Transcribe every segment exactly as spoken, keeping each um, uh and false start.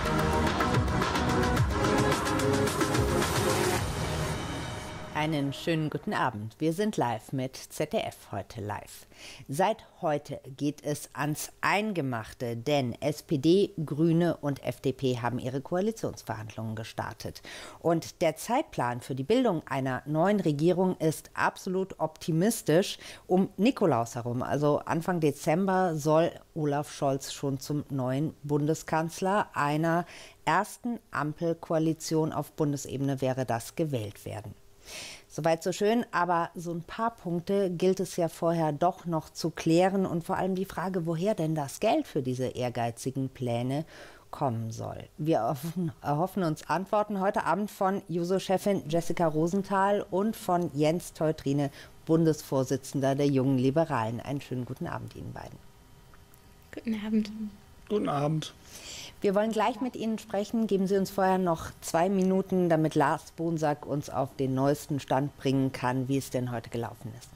Einen schönen guten Abend. Wir sind live mit Z D F heute live. Seit heute geht es ans Eingemachte, denn S P D, Grüne und F D P haben ihre Koalitionsverhandlungen gestartet. Und der Zeitplan für die Bildung einer neuen Regierung ist absolut optimistisch. Um Nikolaus herum, also Anfang Dezember, soll Olaf Scholz schon zum neuen Bundeskanzler einer ersten Ampelkoalition auf Bundesebene wäre das gewählt werden. Soweit so schön, aber so ein paar Punkte gilt es ja vorher doch noch zu klären und vor allem die Frage, woher denn das Geld für diese ehrgeizigen Pläne kommen soll. Wir erhoffen, erhoffen uns Antworten heute Abend von Juso-Chefin Jessica Rosenthal und von Jens Teutrine, Bundesvorsitzender der Jungen Liberalen. Einen schönen guten Abend Ihnen beiden. Guten Abend. Guten Abend. Wir wollen gleich mit Ihnen sprechen. Geben Sie uns vorher noch zwei Minuten, damit Lars Bonsack uns auf den neuesten Stand bringen kann, wie es denn heute gelaufen ist.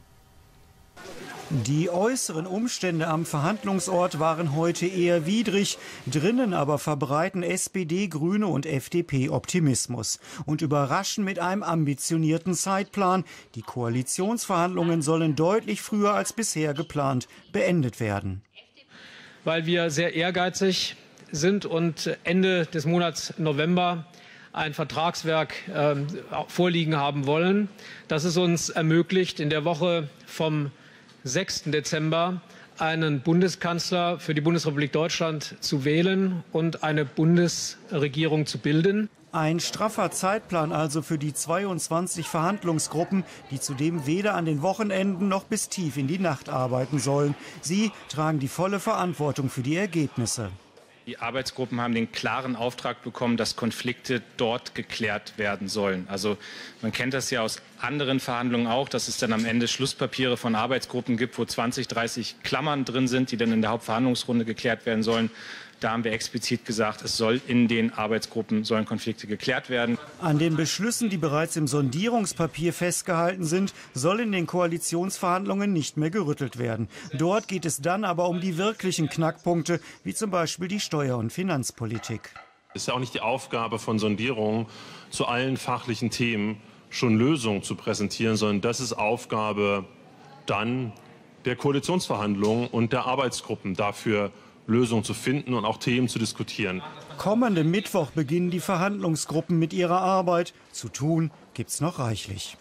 Die äußeren Umstände am Verhandlungsort waren heute eher widrig. Drinnen aber verbreiten S P D, Grüne und F D P Optimismus und überraschen mit einem ambitionierten Zeitplan. Die Koalitionsverhandlungen sollen deutlich früher als bisher geplant beendet werden. Weil wir sehr ehrgeizig sind und Ende des Monats November ein Vertragswerk äh, vorliegen haben wollen, das es uns ermöglicht, in der Woche vom sechsten Dezember einen Bundeskanzler für die Bundesrepublik Deutschland zu wählen und eine Bundesregierung zu bilden. Ein straffer Zeitplan also für die zweiundzwanzig Verhandlungsgruppen, die zudem weder an den Wochenenden noch bis tief in die Nacht arbeiten sollen. Sie tragen die volle Verantwortung für die Ergebnisse. Die Arbeitsgruppen haben den klaren Auftrag bekommen, dass Konflikte dort geklärt werden sollen. Also man kennt das ja aus anderen Verhandlungen auch, dass es dann am Ende Schlusspapiere von Arbeitsgruppen gibt, wo zwanzig, dreißig Klammern drin sind, die dann in der Hauptverhandlungsrunde geklärt werden sollen. Da haben wir explizit gesagt, es soll in den Arbeitsgruppen sollen Konflikte geklärt werden. An den Beschlüssen, die bereits im Sondierungspapier festgehalten sind, soll in den Koalitionsverhandlungen nicht mehr gerüttelt werden. Dort geht es dann aber um die wirklichen Knackpunkte, wie zum Beispiel die Steuer- und Finanzpolitik. Es ist ja auch nicht die Aufgabe von Sondierungen, zu allen fachlichen Themen schon Lösungen zu präsentieren, sondern das ist Aufgabe dann der Koalitionsverhandlungen und der Arbeitsgruppen, dafür Lösungen zu finden und auch Themen zu diskutieren. Kommenden Mittwoch beginnen die Verhandlungsgruppen mit ihrer Arbeit. Zu tun gibt's noch reichlich.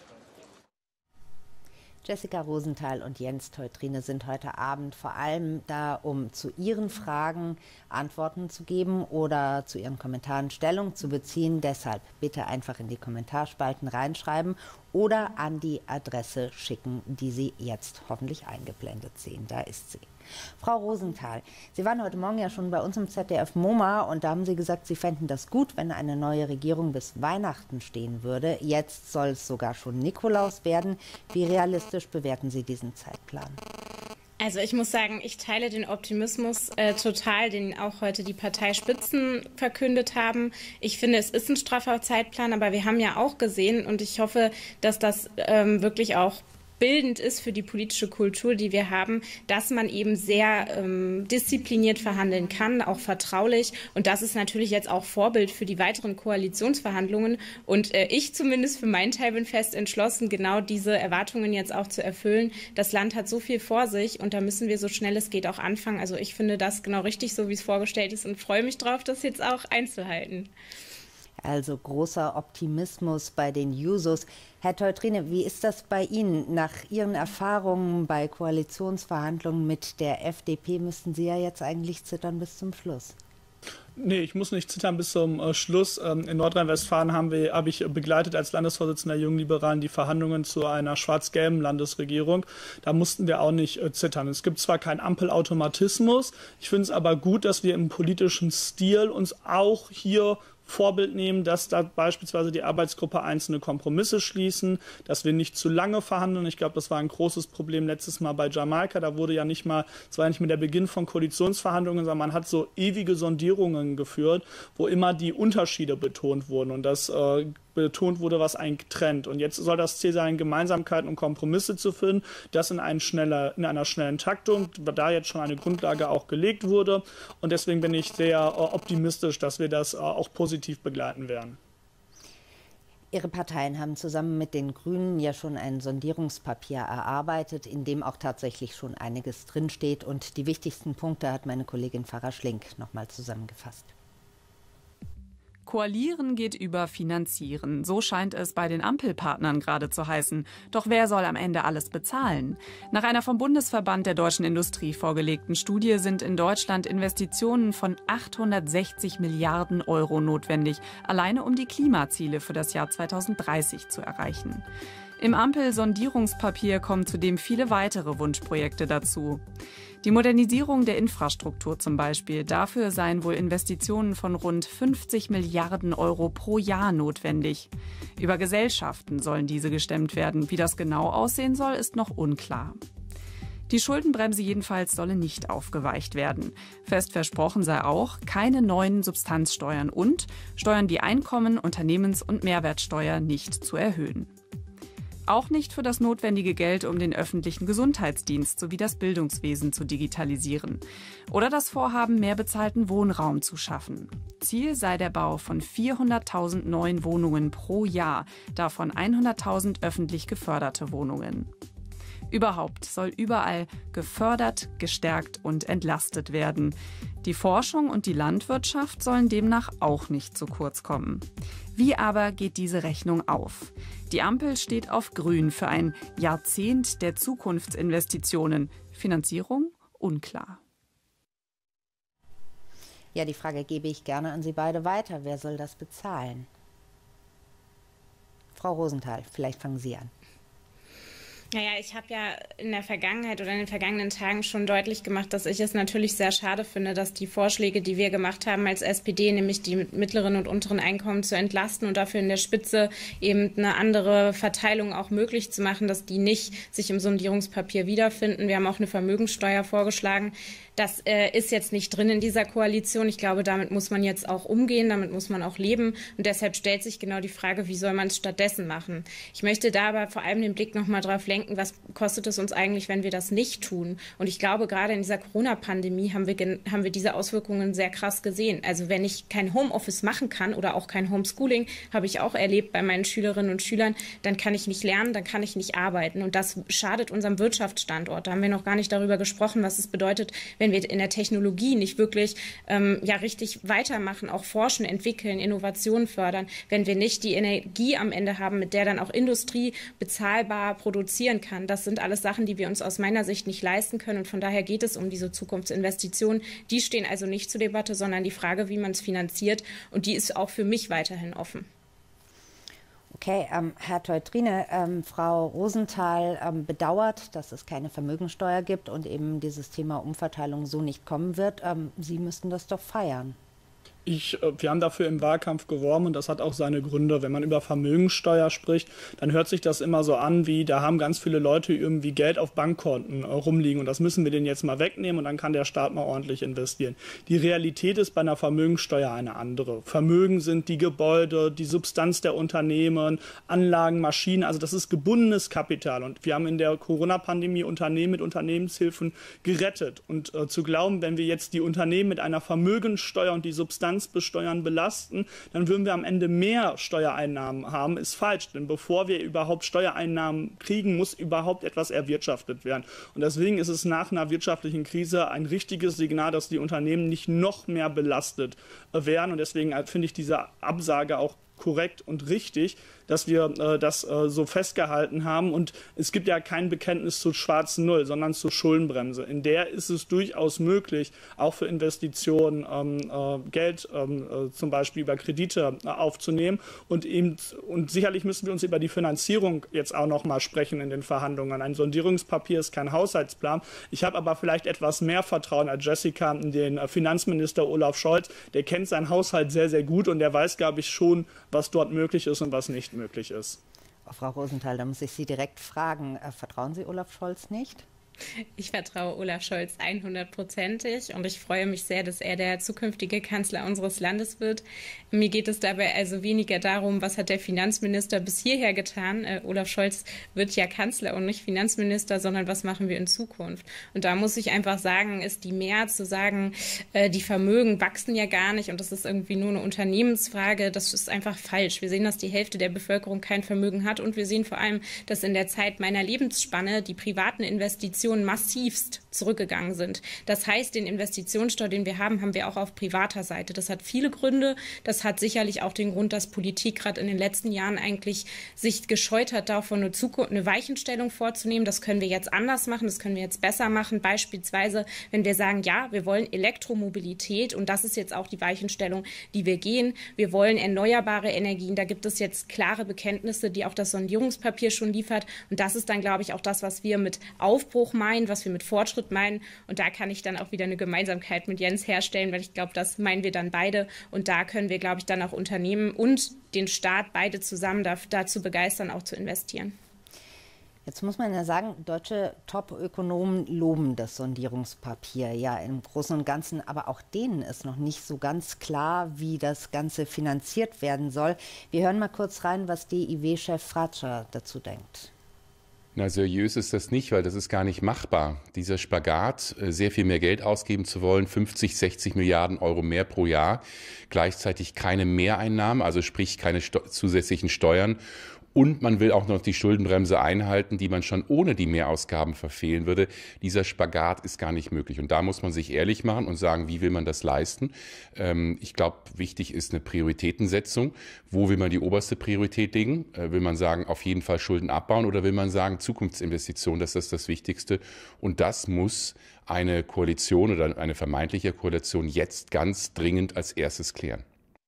Jessica Rosenthal und Jens Teutrine sind heute Abend vor allem da, um zu Ihren Fragen Antworten zu geben oder zu Ihren Kommentaren Stellung zu beziehen. Deshalb bitte einfach in die Kommentarspalten reinschreiben oder an die Adresse schicken, die Sie jetzt hoffentlich eingeblendet sehen. Da ist sie. Frau Rosenthal, Sie waren heute Morgen ja schon bei uns im Z D F MoMA und da haben Sie gesagt, Sie fänden das gut, wenn eine neue Regierung bis Weihnachten stehen würde. Jetzt soll es sogar schon Nikolaus werden. Wie realistisch bewerten Sie diesen Zeitplan? Also ich muss sagen, ich teile den Optimismus äh, total, den auch heute die Parteispitzen verkündet haben. Ich finde, es ist ein straffer Zeitplan, aber wir haben ja auch gesehen und ich hoffe, dass das ähm, wirklich auch bildend ist für die politische Kultur, die wir haben, dass man eben sehr ähm, diszipliniert verhandeln kann, auch vertraulich. Und das ist natürlich jetzt auch Vorbild für die weiteren Koalitionsverhandlungen. Und äh, ich zumindest für meinen Teil bin fest entschlossen, genau diese Erwartungen jetzt auch zu erfüllen. Das Land hat so viel vor sich und da müssen wir so schnell es geht auch anfangen. Also ich finde das genau richtig, so wie es vorgestellt ist und freue mich drauf, das jetzt auch einzuhalten. Also großer Optimismus bei den Jusos. Herr Teutrine, wie ist das bei Ihnen? Nach Ihren Erfahrungen bei Koalitionsverhandlungen mit der F D P müssten Sie ja jetzt eigentlich zittern bis zum Schluss. Nee, ich muss nicht zittern bis zum äh, Schluss. Ähm, in Nordrhein-Westfalen haben wir, habe ich begleitet als Landesvorsitzender der Jungen Liberalen die Verhandlungen zu einer schwarz-gelben Landesregierung. Da mussten wir auch nicht äh, zittern. Es gibt zwar keinen Ampelautomatismus, ich finde es aber gut, dass wir im politischen Stil uns auch hier Vorbild nehmen, dass da beispielsweise die Arbeitsgruppe einzelne Kompromisse schließen, dass wir nicht zu lange verhandeln. Ich glaube, das war ein großes Problem letztes Mal bei Jamaika. Da wurde ja nicht mal, es war ja nicht mehr der Beginn von Koalitionsverhandlungen, sondern man hat so ewige Sondierungen Verhandlungen geführt, wo immer die Unterschiede betont wurden und das äh, betont wurde, was einen trennt. Und jetzt soll das Ziel sein, Gemeinsamkeiten und Kompromisse zu finden, das in, ein schneller, in einer schnellen Taktung, da jetzt schon eine Grundlage auch gelegt wurde. Und deswegen bin ich sehr äh, optimistisch, dass wir das äh, auch positiv begleiten werden. Ihre Parteien haben zusammen mit den Grünen ja schon ein Sondierungspapier erarbeitet, in dem auch tatsächlich schon einiges drinsteht. Und die wichtigsten Punkte hat meine Kollegin Farah Schlink nochmal zusammengefasst. Koalieren geht über Finanzieren. So scheint es bei den Ampelpartnern gerade zu heißen. Doch wer soll am Ende alles bezahlen? Nach einer vom Bundesverband der deutschen Industrie vorgelegten Studie sind in Deutschland Investitionen von achthundertsechzig Milliarden Euro notwendig, alleine um die Klimaziele für das Jahr zweitausenddreißig zu erreichen. Im Ampel-Sondierungspapier kommen zudem viele weitere Wunschprojekte dazu. Die Modernisierung der Infrastruktur zum Beispiel. Dafür seien wohl Investitionen von rund fünfzig Milliarden Euro pro Jahr notwendig. Über Gesellschaften sollen diese gestemmt werden. Wie das genau aussehen soll, ist noch unklar. Die Schuldenbremse jedenfalls solle nicht aufgeweicht werden. Fest versprochen sei auch, keine neuen Substanzsteuern und Steuern wie Einkommen, Unternehmens- und Mehrwertsteuer nicht zu erhöhen. Auch nicht für das notwendige Geld, um den öffentlichen Gesundheitsdienst sowie das Bildungswesen zu digitalisieren. Oder das Vorhaben, mehr bezahlten Wohnraum zu schaffen. Ziel sei der Bau von vierhunderttausend neuen Wohnungen pro Jahr, davon hunderttausend öffentlich geförderte Wohnungen. Überhaupt soll überall gefördert, gestärkt und entlastet werden. Die Forschung und die Landwirtschaft sollen demnach auch nicht zu kurz kommen. Wie aber geht diese Rechnung auf? Die Ampel steht auf Grün für ein Jahrzehnt der Zukunftsinvestitionen. Finanzierung unklar. Ja, die Frage gebe ich gerne an Sie beide weiter. Wer soll das bezahlen? Frau Rosenthal, vielleicht fangen Sie an. Naja, ich habe ja in der Vergangenheit oder in den vergangenen Tagen schon deutlich gemacht, dass ich es natürlich sehr schade finde, dass die Vorschläge, die wir gemacht haben als S P D, nämlich die mittleren und unteren Einkommen zu entlasten und dafür in der Spitze eben eine andere Verteilung auch möglich zu machen, dass die nicht sich im Sondierungspapier wiederfinden. Wir haben auch eine Vermögenssteuer vorgeschlagen. Das äh, ist jetzt nicht drin in dieser Koalition. Ich glaube, damit muss man jetzt auch umgehen, damit muss man auch leben. Und deshalb stellt sich genau die Frage, wie soll man es stattdessen machen? Ich möchte da aber vor allem den Blick noch mal drauf lenken, was kostet es uns eigentlich, wenn wir das nicht tun? Und ich glaube, gerade in dieser Corona-Pandemie haben wir, haben wir diese Auswirkungen sehr krass gesehen. Also wenn ich kein Homeoffice machen kann oder auch kein Homeschooling, habe ich auch erlebt bei meinen Schülerinnen und Schülern, dann kann ich nicht lernen, dann kann ich nicht arbeiten. Und das schadet unserem Wirtschaftsstandort. Da haben wir noch gar nicht darüber gesprochen, was es bedeutet, wenn wir in der Technologie nicht wirklich ähm, ja, richtig weitermachen, auch forschen, entwickeln, Innovationen fördern, wenn wir nicht die Energie am Ende haben, mit der dann auch Industrie bezahlbar produzieren kann. Das sind alles Sachen, die wir uns aus meiner Sicht nicht leisten können. Und von daher geht es um diese Zukunftsinvestitionen. Die stehen also nicht zur Debatte, sondern die Frage, wie man es finanziert. Und die ist auch für mich weiterhin offen. Okay, ähm, Herr Teutrine, ähm, Frau Rosenthal ähm, bedauert, dass es keine Vermögensteuer gibt und eben dieses Thema Umverteilung so nicht kommen wird. Ähm, Sie müssten das doch feiern. Ich, wir haben dafür im Wahlkampf geworben und das hat auch seine Gründe. Wenn man über Vermögenssteuer spricht, dann hört sich das immer so an, wie da haben ganz viele Leute irgendwie Geld auf Bankkonten äh, rumliegen und das müssen wir denen jetzt mal wegnehmen und dann kann der Staat mal ordentlich investieren. Die Realität ist bei einer Vermögenssteuer eine andere. Vermögen sind die Gebäude, die Substanz der Unternehmen, Anlagen, Maschinen, also das ist gebundenes Kapital und wir haben in der Corona-Pandemie Unternehmen mit Unternehmenshilfen gerettet und äh, zu glauben, wenn wir jetzt die Unternehmen mit einer Vermögenssteuer und die Substanz besteuern, belasten, dann würden wir am Ende mehr Steuereinnahmen haben, ist falsch. Denn bevor wir überhaupt Steuereinnahmen kriegen, muss überhaupt etwas erwirtschaftet werden. Und deswegen ist es nach einer wirtschaftlichen Krise ein richtiges Signal, dass die Unternehmen nicht noch mehr belastet werden. Und deswegen finde ich diese Absage auch korrekt und richtig, dass wir äh, das äh, so festgehalten haben. Und es gibt ja kein Bekenntnis zu schwarzen Null, sondern zur Schuldenbremse. In der ist es durchaus möglich, auch für Investitionen ähm, äh, Geld ähm, äh, zum Beispiel über Kredite äh, aufzunehmen. Und, eben, und sicherlich müssen wir uns über die Finanzierung jetzt auch noch mal sprechen in den Verhandlungen. Ein Sondierungspapier ist kein Haushaltsplan. Ich habe aber vielleicht etwas mehr Vertrauen als Jessica in den äh, Finanzminister Olaf Scholz. Der kennt seinen Haushalt sehr, sehr gut und der weiß, glaube ich, schon, was dort möglich ist und was nicht möglich ist. Oh, Frau Rosenthal, da muss ich Sie direkt fragen, äh, vertrauen Sie Olaf Scholz nicht? Ich vertraue Olaf Scholz hundertprozentig und ich freue mich sehr, dass er der zukünftige Kanzler unseres Landes wird. Mir geht es dabei also weniger darum, was hat der Finanzminister bis hierher getan. Äh, Olaf Scholz wird ja Kanzler und nicht Finanzminister, sondern was machen wir in Zukunft? Und da muss ich einfach sagen, ist die Mehrheit zu sagen, äh, die Vermögen wachsen ja gar nicht und das ist irgendwie nur eine Unternehmensfrage, das ist einfach falsch. Wir sehen, dass die Hälfte der Bevölkerung kein Vermögen hat und wir sehen vor allem, dass in der Zeit meiner Lebensspanne die privaten Investitionen massivst zurückgegangen sind. Das heißt, den Investitionsstau, den wir haben, haben wir auch auf privater Seite. Das hat viele Gründe. Das hat sicherlich auch den Grund, dass Politik gerade in den letzten Jahren eigentlich sich gescheut hat, davon eine, Zukunft, eine Weichenstellung vorzunehmen. Das können wir jetzt anders machen, das können wir jetzt besser machen. Beispielsweise, wenn wir sagen, ja, wir wollen Elektromobilität und das ist jetzt auch die Weichenstellung, die wir gehen. Wir wollen erneuerbare Energien. Da gibt es jetzt klare Bekenntnisse, die auch das Sondierungspapier schon liefert. Und das ist dann, glaube ich, auch das, was wir mit Aufbruch meinen, was wir mit Fortschritt meinen. Und da kann ich dann auch wieder eine Gemeinsamkeit mit Jens herstellen, weil ich glaube, das meinen wir dann beide. Und da können wir, glaube ich, dann auch Unternehmen und den Staat beide zusammen dazu begeistern, auch zu investieren. Jetzt muss man ja sagen, deutsche Top-Ökonomen loben das Sondierungspapier ja im Großen und Ganzen, aber auch denen ist noch nicht so ganz klar, wie das Ganze finanziert werden soll. Wir hören mal kurz rein, was D I W-Chef Fratscher dazu denkt. Na, seriös ist das nicht, weil das ist gar nicht machbar. Dieser Spagat, sehr viel mehr Geld ausgeben zu wollen, fünfzig, sechzig Milliarden Euro mehr pro Jahr, gleichzeitig keine Mehreinnahmen, also sprich keine sto- zusätzlichen Steuern. Und man will auch noch die Schuldenbremse einhalten, die man schon ohne die Mehrausgaben verfehlen würde. Dieser Spagat ist gar nicht möglich. Und da muss man sich ehrlich machen und sagen, wie will man das leisten? Ähm, ich glaube, wichtig ist eine Prioritätensetzung. Wo will man die oberste Priorität legen? Äh, will man sagen, auf jeden Fall Schulden abbauen oder will man sagen, Zukunftsinvestitionen, das ist das Wichtigste? Und das muss eine Koalition oder eine vermeintliche Koalition jetzt ganz dringend als erstes klären.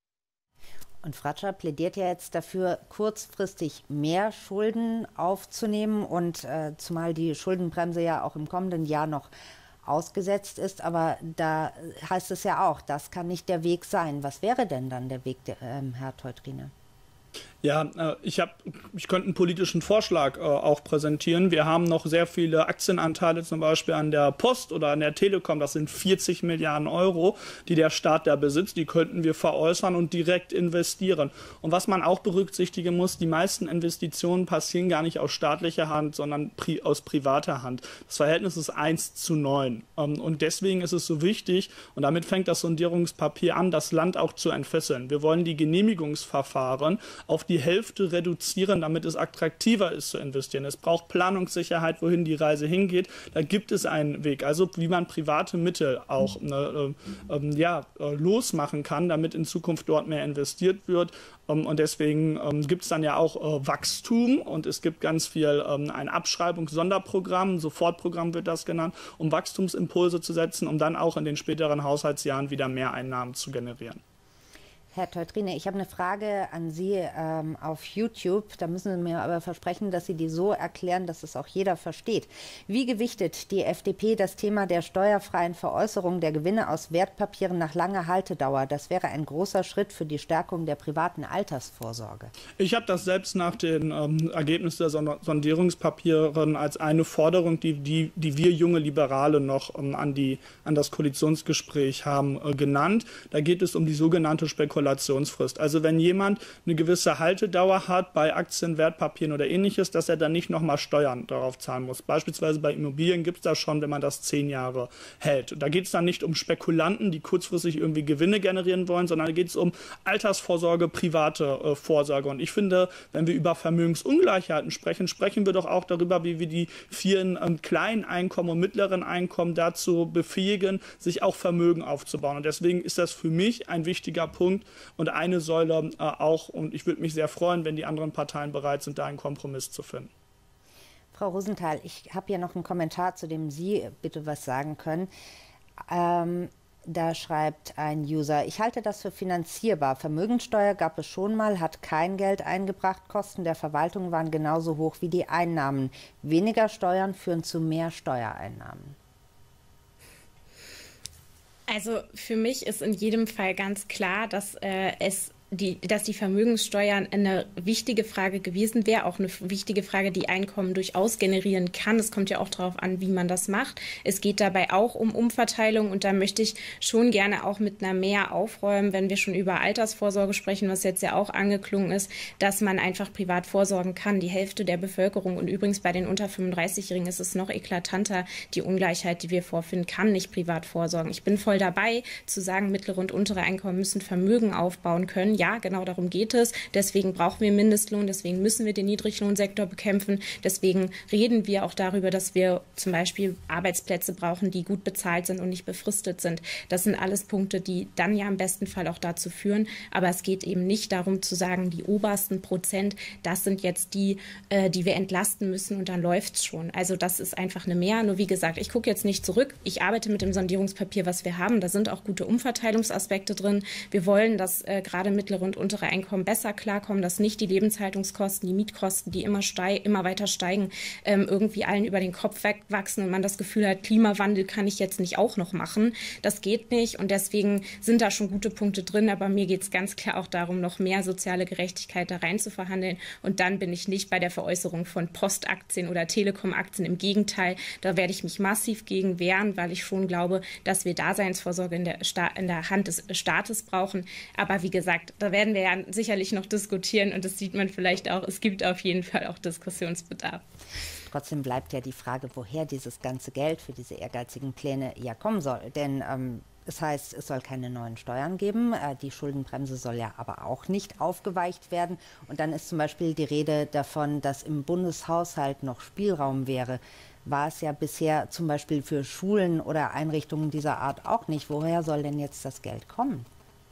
Und Fratscher plädiert ja jetzt dafür, kurzfristig mehr Schulden aufzunehmen und äh, zumal die Schuldenbremse ja auch im kommenden Jahr noch ausgesetzt ist. Aber da heißt es ja auch, das kann nicht der Weg sein. Was wäre denn dann der Weg, der, ähm, Herr Teutrine? Ja, äh, ich, hab, ich könnte einen politischen Vorschlag äh, auch präsentieren. Wir haben noch sehr viele Aktienanteile, zum Beispiel an der Post oder an der Telekom. Das sind vierzig Milliarden Euro, die der Staat da besitzt. Die könnten wir veräußern und direkt investieren. Und was man auch berücksichtigen muss, die meisten Investitionen passieren gar nicht aus staatlicher Hand, sondern pri- aus privater Hand. Das Verhältnis ist eins zu neun. Ähm, und deswegen ist es so wichtig, und damit fängt das Sondierungspapier an, das Land auch zu entfesseln. Wir wollen die Genehmigungsverfahren auf die Hälfte reduzieren, damit es attraktiver ist zu investieren. Es braucht Planungssicherheit, wohin die Reise hingeht. Da gibt es einen Weg, also wie man private Mittel auch ne, äh, äh, ja, äh, losmachen kann, damit in Zukunft dort mehr investiert wird. Ähm, und deswegen ähm, gibt es dann ja auch äh, Wachstum und es gibt ganz viel ähm, ein Abschreibungs-Sonderprogramm, Sofortprogramm wird das genannt, um Wachstumsimpulse zu setzen, um dann auch in den späteren Haushaltsjahren wieder mehr Einnahmen zu generieren. Herr Teutrine, ich habe eine Frage an Sie ähm, auf YouTube. Da müssen Sie mir aber versprechen, dass Sie die so erklären, dass es auch jeder versteht. Wie gewichtet die F D P das Thema der steuerfreien Veräußerung der Gewinne aus Wertpapieren nach langer Haltedauer? Das wäre ein großer Schritt für die Stärkung der privaten Altersvorsorge. Ich habe das selbst nach den ähm, Ergebnissen der Sondierungspapieren als eine Forderung, die, die, die wir junge Liberale noch ähm, an, die, an das Koalitionsgespräch haben, äh, genannt. Da geht es um die sogenannte Spekulation. Also wenn jemand eine gewisse Haltedauer hat bei Aktien, Wertpapieren oder ähnliches, dass er dann nicht nochmal Steuern darauf zahlen muss. Beispielsweise bei Immobilien gibt es das schon, wenn man das zehn Jahre hält. Und da geht es dann nicht um Spekulanten, die kurzfristig irgendwie Gewinne generieren wollen, sondern da geht es um Altersvorsorge, private äh, Vorsorge. Und ich finde, wenn wir über Vermögensungleichheiten sprechen, sprechen wir doch auch darüber, wie wir die vielen ähm, kleinen Einkommen und mittleren Einkommen dazu befähigen, sich auch Vermögen aufzubauen. Und deswegen ist das für mich ein wichtiger Punkt, und eine Säule äh, auch. Und ich würde mich sehr freuen, wenn die anderen Parteien bereit sind, da einen Kompromiss zu finden. Frau Rosenthal, ich habe hier noch einen Kommentar, zu dem Sie bitte was sagen können. Ähm, da schreibt ein User, ich halte das für finanzierbar. Vermögensteuer gab es schon mal, hat kein Geld eingebracht. Kosten der Verwaltung waren genauso hoch wie die Einnahmen. Weniger Steuern führen zu mehr Steuereinnahmen. Also für mich ist in jedem Fall ganz klar, dass äh, es die, dass die Vermögenssteuer eine wichtige Frage gewesen wäre, auch eine wichtige Frage, die Einkommen durchaus generieren kann. Es kommt ja auch darauf an, wie man das macht. Es geht dabei auch um Umverteilung und da möchte ich schon gerne auch mit einer Mehr aufräumen, wenn wir schon über Altersvorsorge sprechen, was jetzt ja auch angeklungen ist, dass man einfach privat vorsorgen kann. Die Hälfte der Bevölkerung und übrigens bei den unter fünfunddreißigjährigen ist es noch eklatanter, die Ungleichheit, die wir vorfinden, kann nicht privat vorsorgen. Ich bin voll dabei, zu sagen, mittlere und untere Einkommen müssen Vermögen aufbauen können. Ja, genau darum geht es. Deswegen brauchen wir Mindestlohn, deswegen müssen wir den Niedriglohnsektor bekämpfen. Deswegen reden wir auch darüber, dass wir zum Beispiel Arbeitsplätze brauchen, die gut bezahlt sind und nicht befristet sind. Das sind alles Punkte, die dann ja im besten Fall auch dazu führen. Aber es geht eben nicht darum zu sagen, die obersten Prozent, das sind jetzt die, äh, die wir entlasten müssen und dann läuft es schon. Also das ist einfach eine Mehr. Nur wie gesagt, ich gucke jetzt nicht zurück. Ich arbeite mit dem Sondierungspapier, was wir haben. Da sind auch gute Umverteilungsaspekte drin. Wir wollen, dass äh, gerade mittlere und untere Einkommen besser klarkommen, dass nicht die Lebenshaltungskosten, die Mietkosten, die immer, steig, immer weiter steigen, ähm, irgendwie allen über den Kopf wegwachsen und man das Gefühl hat, Klimawandel kann ich jetzt nicht auch noch machen. Das geht nicht und deswegen sind da schon gute Punkte drin, aber mir geht es ganz klar auch darum, noch mehr soziale Gerechtigkeit da rein zu verhandeln und dann bin ich nicht bei der Veräußerung von Postaktien oder Telekom-Aktien. Im Gegenteil, da werde ich mich massiv gegen wehren, weil ich schon glaube, dass wir Daseinsvorsorge in der, Sta- in der Hand des Staates brauchen. Aber wie gesagt, da werden wir ja sicherlich noch diskutieren und das sieht man vielleicht auch. Es gibt auf jeden Fall auch Diskussionsbedarf. Trotzdem bleibt ja die Frage, woher dieses ganze Geld für diese ehrgeizigen Pläne ja kommen soll. Denn ähm, es heißt, es soll keine neuen Steuern geben. Äh, die Schuldenbremse soll ja aber auch nicht aufgeweicht werden. Und dann ist zum Beispiel die Rede davon, dass im Bundeshaushalt noch Spielraum wäre. War es ja bisher zum Beispiel für Schulen oder Einrichtungen dieser Art auch nicht. Woher soll denn jetzt das Geld kommen?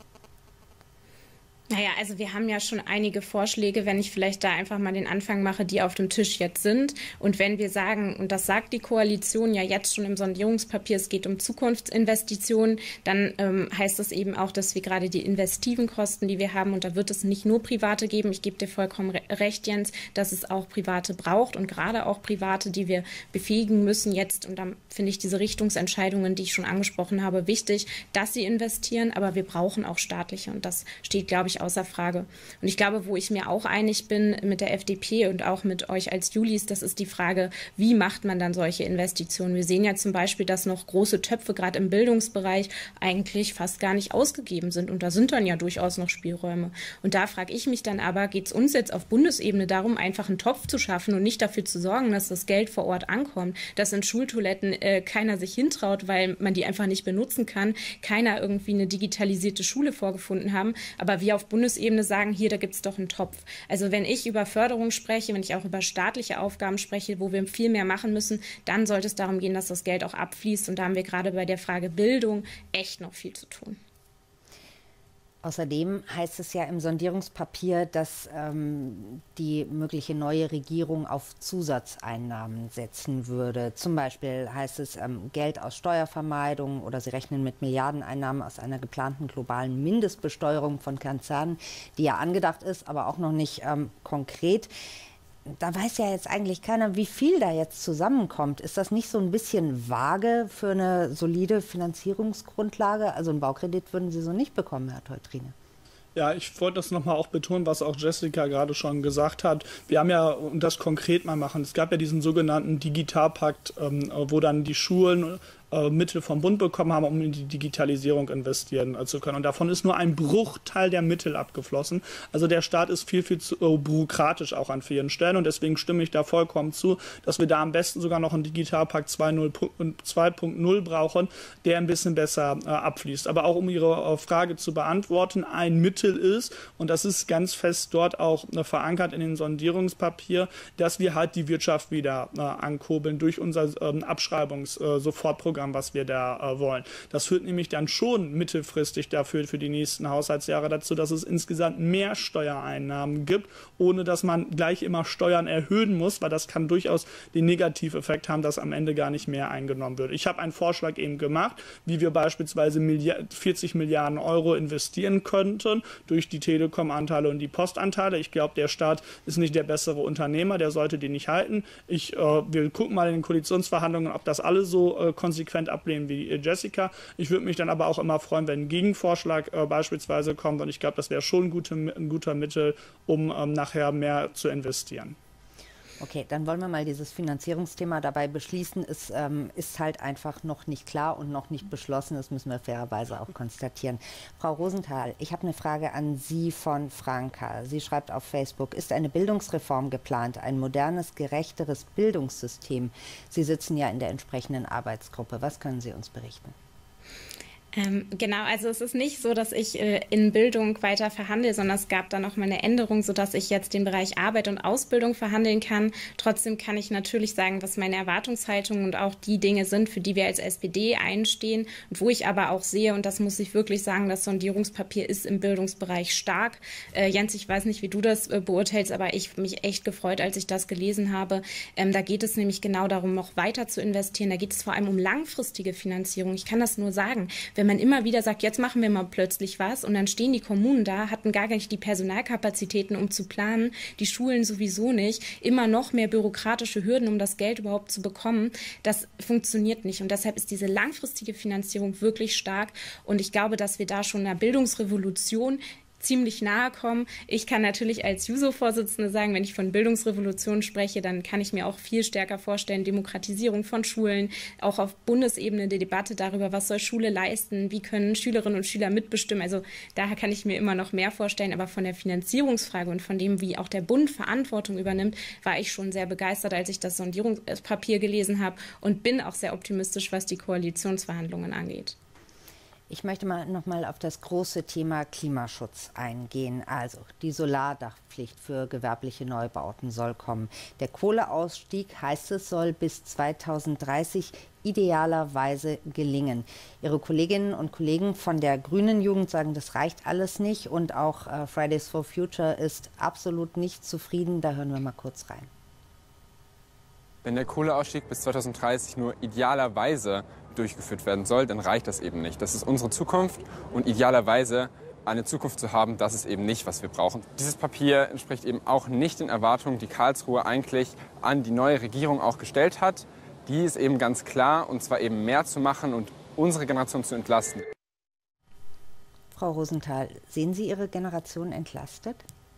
Naja, also wir haben ja schon einige Vorschläge, wenn ich vielleicht da einfach mal den Anfang mache, die auf dem Tisch jetzt sind. Und wenn wir sagen, und das sagt die Koalition ja jetzt schon im Sondierungspapier, es geht um Zukunftsinvestitionen, dann ähm, heißt das eben auch, dass wir gerade die investiven Kosten, die wir haben, und da wird es nicht nur Private geben, ich gebe dir vollkommen recht, Jens, dass es auch Private braucht und gerade auch Private, die wir befähigen müssen jetzt. Und dann finde ich diese Richtungsentscheidungen, die ich schon angesprochen habe, wichtig, dass sie investieren, aber wir brauchen auch staatliche und das steht, glaube ich, außer Frage. Und ich glaube, wo ich mir auch einig bin mit der F D P und auch mit euch als Julis, das ist die Frage, wie macht man dann solche Investitionen? Wir sehen ja zum Beispiel, dass noch große Töpfe gerade im Bildungsbereich eigentlich fast gar nicht ausgegeben sind und da sind dann ja durchaus noch Spielräume. Und da frage ich mich dann aber, geht es uns jetzt auf Bundesebene darum, einfach einen Topf zu schaffen und nicht dafür zu sorgen, dass das Geld vor Ort ankommt, dass in Schultoiletten äh, keiner sich hintraut, weil man die einfach nicht benutzen kann, keiner irgendwie eine digitalisierte Schule vorgefunden haben, aber wir auf Bundesebene sagen, hier, da gibt es doch einen Topf. Also wenn ich über Förderung spreche, wenn ich auch über staatliche Aufgaben spreche, wo wir viel mehr machen müssen, dann sollte es darum gehen, dass das Geld auch abfließt. Und da haben wir gerade bei der Frage Bildung echt noch viel zu tun. Außerdem heißt es ja im Sondierungspapier, dass ähm, die mögliche neue Regierung auf Zusatzeinnahmen setzen würde. Zum Beispiel heißt es ähm, Geld aus Steuervermeidung oder sie rechnen mit Milliardeneinnahmen aus einer geplanten globalen Mindestbesteuerung von Konzernen, die ja angedacht ist, aber auch noch nicht ähm, konkret. Da weiß ja jetzt eigentlich keiner, wie viel da jetzt zusammenkommt. Ist das nicht so ein bisschen vage für eine solide Finanzierungsgrundlage? Also einen Baukredit würden Sie so nicht bekommen, Herr Teutrine. Ja, ich wollte das nochmal auch betonen, was auch Jessica gerade schon gesagt hat. Wir haben ja, und das konkret mal machen, es gab ja diesen sogenannten Digitalpakt, ähm, wo dann die Schulen äh, Mittel vom Bund bekommen haben, um in die Digitalisierung investieren äh, zu können. Und davon ist nur ein Bruchteil der Mittel abgeflossen. Also der Staat ist viel, viel zu äh, bürokratisch auch an vielen Stellen. Und deswegen stimme ich da vollkommen zu, dass wir da am besten sogar noch einen Digitalpakt zwei Punkt null brauchen, der ein bisschen besser äh, abfließt. Aber auch um Ihre äh, Frage zu beantworten, ein Mittel ist, und das ist ganz fest dort auch äh, verankert in den Sondierungspapier, dass wir halt die Wirtschaft wieder äh, ankurbeln durch unser ähm, Abschreibungs-Sofortprogramm, äh, was wir da äh, wollen. Das führt nämlich dann schon mittelfristig dafür für die nächsten Haushaltsjahre dazu, dass es insgesamt mehr Steuereinnahmen gibt, ohne dass man gleich immer Steuern erhöhen muss, weil das kann durchaus den Negativeffekt haben, dass am Ende gar nicht mehr eingenommen wird. Ich habe einen Vorschlag eben gemacht, wie wir beispielsweise vierzig Milliarden Euro investieren könnten durch die Telekom-Anteile und die Postanteile. Ich glaube, der Staat ist nicht der bessere Unternehmer, der sollte die nicht halten. Ich, äh, wir gucken mal in den Koalitionsverhandlungen, ob das alle so äh, konsequent konsequent ablehnen wie Jessica. Ich würde mich dann aber auch immer freuen, wenn ein Gegenvorschlag äh, beispielsweise kommt. Und ich glaube, das wäre schon ein, gute, ein guter Mittel, um ähm, nachher mehr zu investieren. Okay, dann wollen wir mal dieses Finanzierungsthema dabei beschließen. Es ähm, ist halt einfach noch nicht klar und noch nicht beschlossen. Das müssen wir fairerweise auch konstatieren. Frau Rosenthal, ich habe eine Frage an Sie von Franka. Sie schreibt auf Facebook, ist eine Bildungsreform geplant, ein modernes, gerechteres Bildungssystem? Sie sitzen ja in der entsprechenden Arbeitsgruppe. Was können Sie uns berichten? Ähm, genau, also es ist nicht so, dass ich äh, in Bildung weiter verhandle, sondern es gab dann noch mal eine Änderung, sodass ich jetzt den Bereich Arbeit und Ausbildung verhandeln kann. Trotzdem kann ich natürlich sagen, was meine Erwartungshaltung und auch die Dinge sind, für die wir als S P D einstehen und wo ich aber auch sehe, und das muss ich wirklich sagen, das Sondierungspapier ist im Bildungsbereich stark. Äh, Jens, ich weiß nicht, wie du das äh, beurteilst, aber ich habe mich echt gefreut, als ich das gelesen habe. Ähm, da geht es nämlich genau darum, noch weiter zu investieren. Da geht es vor allem um langfristige Finanzierung. Ich kann das nur sagen. Wenn man immer wieder sagt, jetzt machen wir mal plötzlich was und dann stehen die Kommunen da, hatten gar nicht die Personalkapazitäten, um zu planen, die Schulen sowieso nicht, immer noch mehr bürokratische Hürden, um das Geld überhaupt zu bekommen, das funktioniert nicht. Und deshalb ist diese langfristige Finanzierung wirklich stark und ich glaube, dass wir da schon einer Bildungsrevolution ziemlich nahe kommen. Ich kann natürlich als Juso-Vorsitzende sagen, wenn ich von Bildungsrevolution spreche, dann kann ich mir auch viel stärker vorstellen, Demokratisierung von Schulen, auch auf Bundesebene die Debatte darüber, was soll Schule leisten, wie können Schülerinnen und Schüler mitbestimmen. Also daher kann ich mir immer noch mehr vorstellen, aber von der Finanzierungsfrage und von dem, wie auch der Bund Verantwortung übernimmt, war ich schon sehr begeistert, als ich das Sondierungspapier gelesen habe und bin auch sehr optimistisch, was die Koalitionsverhandlungen angeht. Ich möchte mal noch mal auf das große Thema Klimaschutz eingehen. Also die Solardachpflicht für gewerbliche Neubauten soll kommen. Der Kohleausstieg, heißt es, soll bis zweitausenddreißig idealerweise gelingen. Ihre Kolleginnen und Kollegen von der Grünen Jugend sagen, das reicht alles nicht. Und auch äh, Fridays for Future ist absolut nicht zufrieden. Da hören wir mal kurz rein. Wenn der Kohleausstieg bis zweitausenddreißig nur idealerweise durchgeführt werden soll, dann reicht das eben nicht. Das ist unsere Zukunft und idealerweise eine Zukunft zu haben, das ist eben nicht, was wir brauchen. Dieses Papier entspricht eben auch nicht den Erwartungen, die Karlsruhe eigentlich an die neue Regierung auch gestellt hat. Die ist eben ganz klar, und zwar eben mehr zu machen und unsere Generation zu entlasten. Frau Rosenthal, sehen Sie Ihre Generation entlastet?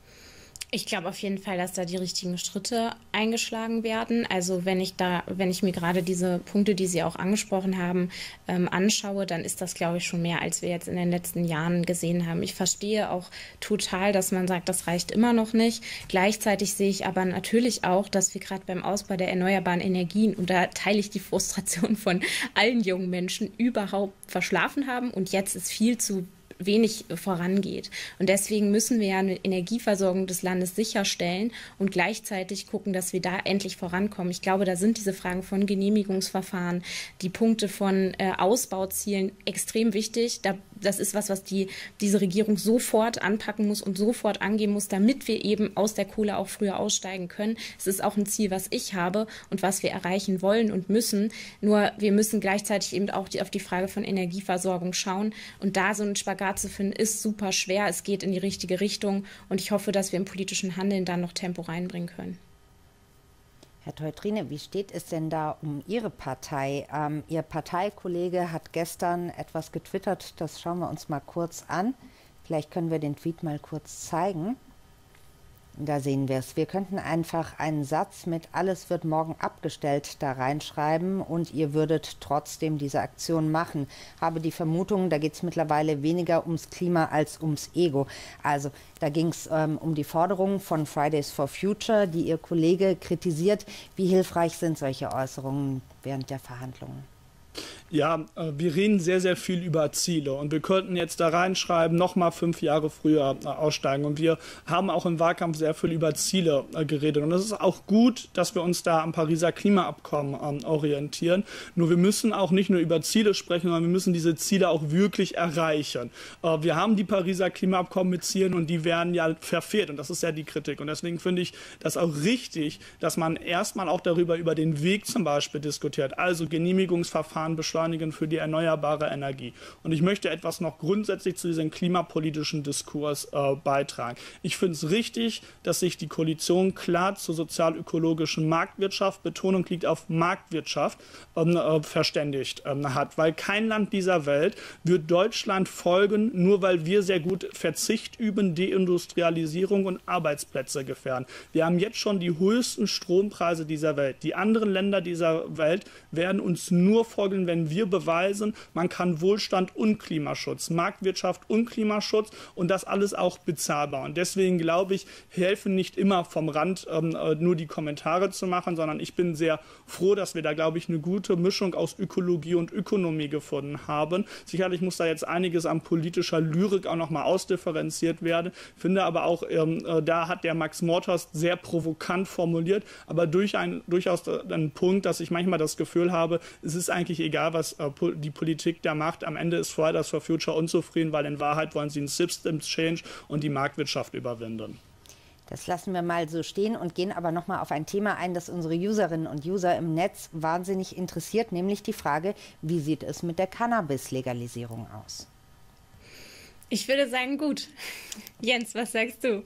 Ich glaube auf jeden Fall, dass da die richtigen Schritte eingeschlagen werden. Also wenn ich da, wenn ich mir gerade diese Punkte, die Sie auch angesprochen haben, ähm, anschaue, dann ist das, glaube ich, schon mehr, als wir jetzt in den letzten Jahren gesehen haben. Ich verstehe auch total, dass man sagt, das reicht immer noch nicht. Gleichzeitig sehe ich aber natürlich auch, dass wir gerade beim Ausbau der erneuerbaren Energien, und da teile ich die Frustration von allen jungen Menschen, überhaupt verschlafen haben. Und jetzt ist viel zu wenig vorangeht. Und deswegen müssen wir ja eine Energieversorgung des Landes sicherstellen und gleichzeitig gucken, dass wir da endlich vorankommen. Ich glaube, da sind diese Fragen von Genehmigungsverfahren, die Punkte von äh, Ausbauzielen extrem wichtig. Da, das ist was, was die, diese Regierung sofort anpacken muss und sofort angehen muss, damit wir eben aus der Kohle auch früher aussteigen können. Es ist auch ein Ziel, was ich habe und was wir erreichen wollen und müssen. Nur wir müssen gleichzeitig eben auch die, auf die Frage von Energieversorgung schauen. Und da so ein Spagat zu finden, ist super schwer. Es geht in die richtige Richtung und ich hoffe, dass wir im politischen Handeln dann noch Tempo reinbringen können. Herr Teutrine, wie steht es denn da um Ihre Partei? Ähm, Ihr Parteikollege hat gestern etwas getwittert, das schauen wir uns mal kurz an. Vielleicht können wir den Tweet mal kurz zeigen. Da sehen wir es. Wir könnten einfach einen Satz mit "Alles wird morgen abgestellt" da reinschreiben und ihr würdet trotzdem diese Aktion machen. Habe die Vermutung, da geht es mittlerweile weniger ums Klima als ums Ego. Also da ging es ähm, um die Forderungen von Fridays for Future, die Ihr Kollege kritisiert. Wie hilfreich sind solche Äußerungen während der Verhandlungen? Ja, wir reden sehr, sehr viel über Ziele und wir könnten jetzt da reinschreiben, nochmal fünf Jahre früher aussteigen und wir haben auch im Wahlkampf sehr viel über Ziele geredet und es ist auch gut, dass wir uns da am Pariser Klimaabkommen orientieren, nur wir müssen auch nicht nur über Ziele sprechen, sondern wir müssen diese Ziele auch wirklich erreichen. Wir haben die Pariser Klimaabkommen mit Zielen und die werden ja verfehlt und das ist ja die Kritik und deswegen finde ich das auch richtig, dass man erstmal auch darüber über den Weg zum Beispiel diskutiert, also Genehmigungsverfahren beschleunigen, beschleunigen für die erneuerbare Energie. Und ich möchte etwas noch grundsätzlich zu diesem klimapolitischen Diskurs äh, beitragen. Ich finde es richtig, dass sich die Koalition klar zur sozial-ökologischen Marktwirtschaft, Betonung liegt auf Marktwirtschaft, ähm, äh, verständigt ähm, hat. Weil kein Land dieser Welt wird Deutschland folgen, nur weil wir sehr gut Verzicht üben, Deindustrialisierung und Arbeitsplätze gefährden. Wir haben jetzt schon die höchsten Strompreise dieser Welt. Die anderen Länder dieser Welt werden uns nur folgen, wenn wir beweisen, man kann Wohlstand und Klimaschutz, Marktwirtschaft und Klimaschutz und das alles auch bezahlbar. Und deswegen glaube ich, helfen nicht immer vom Rand ähm, nur die Kommentare zu machen, sondern ich bin sehr froh, dass wir da, glaube ich, eine gute Mischung aus Ökologie und Ökonomie gefunden haben. Sicherlich muss da jetzt einiges an politischer Lyrik auch nochmal ausdifferenziert werden. Ich finde aber auch, ähm, da hat der Max Morthorst sehr provokant formuliert, aber durch ein, durchaus einen Punkt, dass ich manchmal das Gefühl habe, es ist eigentlich egal, was äh, die Politik da macht. Am Ende ist Fridays for Future unzufrieden, weil in Wahrheit wollen sie einen Systems Change und die Marktwirtschaft überwinden. Das lassen wir mal so stehen und gehen aber noch mal auf ein Thema ein, das unsere Userinnen und User im Netz wahnsinnig interessiert, nämlich die Frage, wie sieht es mit der Cannabis-Legalisierung aus? Ich würde sagen, gut. Jens, was sagst du?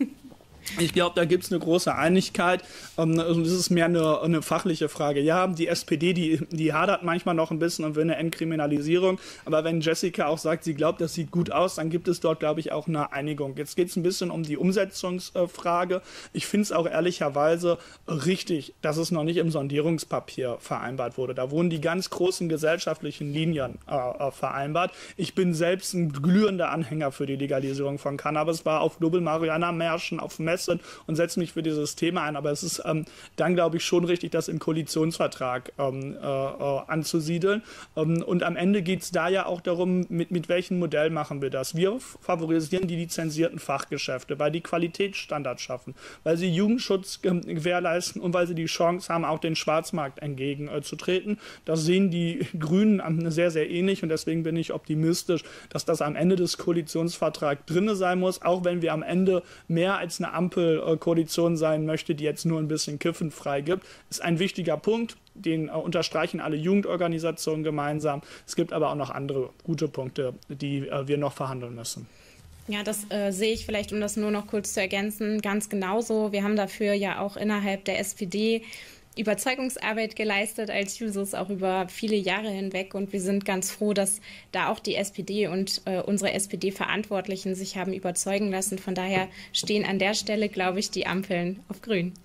Ich glaube, da gibt es eine große Einigkeit. Ähm, das ist mehr eine, eine fachliche Frage. Ja, die S P D, die, die hadert manchmal noch ein bisschen und will eine Entkriminalisierung. Aber wenn Jessica auch sagt, sie glaubt, das sieht gut aus, dann gibt es dort, glaube ich, auch eine Einigung. Jetzt geht es ein bisschen um die Umsetzungsfrage. Ich finde es auch ehrlicherweise richtig, dass es noch nicht im Sondierungspapier vereinbart wurde. Da wurden die ganz großen gesellschaftlichen Linien äh, vereinbart. Ich bin selbst ein glühender Anhänger für die Legalisierung von Cannabis, war auf Nobel-Marihuana-Märschen, auf Messen und setze mich für dieses Thema ein. Aber es ist ähm, dann, glaube ich, schon richtig, das im Koalitionsvertrag ähm, äh, anzusiedeln. Ähm, und am Ende geht es da ja auch darum, mit, mit welchem Modell machen wir das. Wir favorisieren die lizenzierten Fachgeschäfte, weil die Qualitätsstandards schaffen, weil sie Jugendschutz äh, gewährleisten und weil sie die Chance haben, auch den Schwarzmarkt entgegenzutreten. Äh, das sehen die Grünen ähm, sehr, sehr ähnlich und deswegen bin ich optimistisch, dass das am Ende des Koalitionsvertrags drin sein muss, auch wenn wir am Ende mehr als eine Ampelkoalition sein möchte, die jetzt nur ein bisschen Kiffen freigibt, ist ein wichtiger Punkt, den äh, unterstreichen alle Jugendorganisationen gemeinsam. Es gibt aber auch noch andere gute Punkte, die äh, wir noch verhandeln müssen. Ja, das äh, sehe ich vielleicht, um das nur noch kurz zu ergänzen, ganz genauso. Wir haben dafür ja auch innerhalb der S P D Überzeugungsarbeit geleistet als Jusos auch über viele Jahre hinweg und wir sind ganz froh, dass da auch die S P D und äh, unsere S P D-Verantwortlichen sich haben überzeugen lassen. Von daher stehen an der Stelle, glaube ich, die Ampeln auf grün.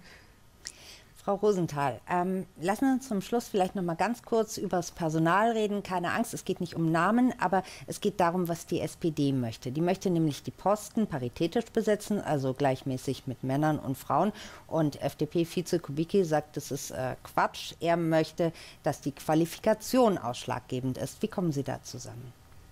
Frau Rosenthal, ähm, lassen Sie uns zum Schluss vielleicht noch mal ganz kurz über das Personal reden. Keine Angst, es geht nicht um Namen, aber es geht darum, was die S P D möchte. Die möchte nämlich die Posten paritätisch besetzen, also gleichmäßig mit Männern und Frauen. Und F D P-Vize Kubicki sagt, das ist äh, Quatsch. Er möchte, dass die Qualifikation ausschlaggebend ist. Wie kommen Sie da zusammen?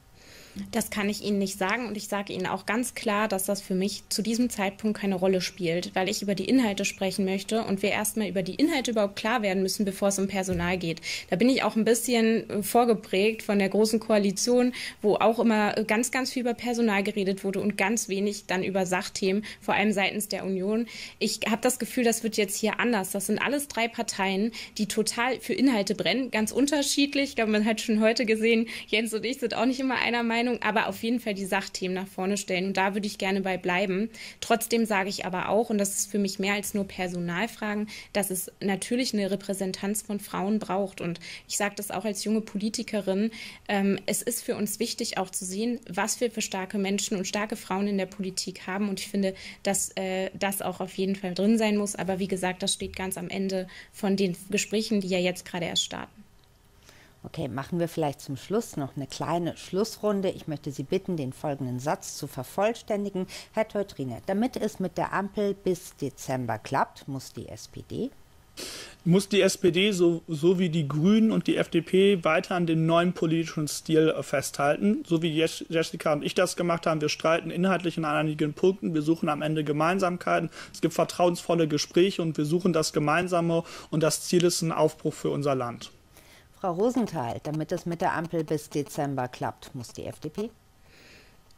Das kann ich Ihnen nicht sagen und ich sage Ihnen auch ganz klar, dass das für mich zu diesem Zeitpunkt keine Rolle spielt, weil ich über die Inhalte sprechen möchte und wir erstmal über die Inhalte überhaupt klar werden müssen, bevor es um Personal geht. Da bin ich auch ein bisschen vorgeprägt von der Großen Koalition, wo auch immer ganz, ganz viel über Personal geredet wurde und ganz wenig dann über Sachthemen, vor allem seitens der Union. Ich habe das Gefühl, das wird jetzt hier anders. Das sind alles drei Parteien, die total für Inhalte brennen, ganz unterschiedlich. Ich glaube, man hat schon heute gesehen, Jens und ich sind auch nicht immer einer Meinung, aber auf jeden Fall die Sachthemen nach vorne stellen. Und da würde ich gerne bei bleiben. Trotzdem sage ich aber auch, und das ist für mich mehr als nur Personalfragen, dass es natürlich eine Repräsentanz von Frauen braucht. Und ich sage das auch als junge Politikerin. Ähm, es ist für uns wichtig auch zu sehen, was wir für starke Menschen und starke Frauen in der Politik haben. Und ich finde, dass äh, das auch auf jeden Fall drin sein muss. Aber wie gesagt, das steht ganz am Ende von den Gesprächen, die ja jetzt gerade erst starten. Okay, machen wir vielleicht zum Schluss noch eine kleine Schlussrunde. Ich möchte Sie bitten, den folgenden Satz zu vervollständigen. Herr Teutrine, damit es mit der Ampel bis Dezember klappt, muss die S P D... Muss die S P D so, so wie die Grünen und die F D P weiter an den neuen politischen Stil äh, festhalten, so wie Jessica und ich das gemacht haben. Wir streiten inhaltlich an einigen Punkten, wir suchen am Ende Gemeinsamkeiten, es gibt vertrauensvolle Gespräche und wir suchen das Gemeinsame und das Ziel ist ein Aufbruch für unser Land. Frau Rosenthal, damit es mit der Ampel bis Dezember klappt, muss die F D P?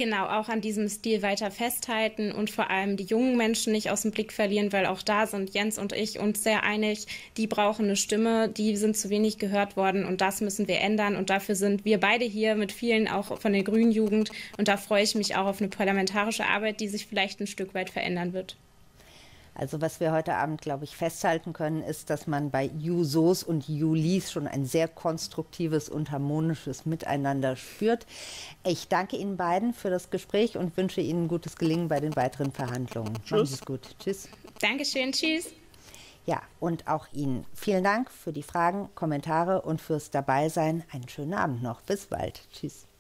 Genau, auch an diesem Stil weiter festhalten und vor allem die jungen Menschen nicht aus dem Blick verlieren, weil auch da sind Jens und ich uns sehr einig, die brauchen eine Stimme, die sind zu wenig gehört worden und das müssen wir ändern und dafür sind wir beide hier mit vielen auch von der Grünen Jugend und da freue ich mich auch auf eine parlamentarische Arbeit, die sich vielleicht ein Stück weit verändern wird. Also was wir heute Abend, glaube ich, festhalten können, ist, dass man bei Jusos und Julis schon ein sehr konstruktives und harmonisches Miteinander spürt. Ich danke Ihnen beiden für das Gespräch und wünsche Ihnen gutes Gelingen bei den weiteren Verhandlungen. Tschüss. Machen Sie es gut. Tschüss. Dankeschön. Tschüss. Ja, und auch Ihnen vielen Dank für die Fragen, Kommentare und fürs Dabeisein. Einen schönen Abend noch. Bis bald. Tschüss.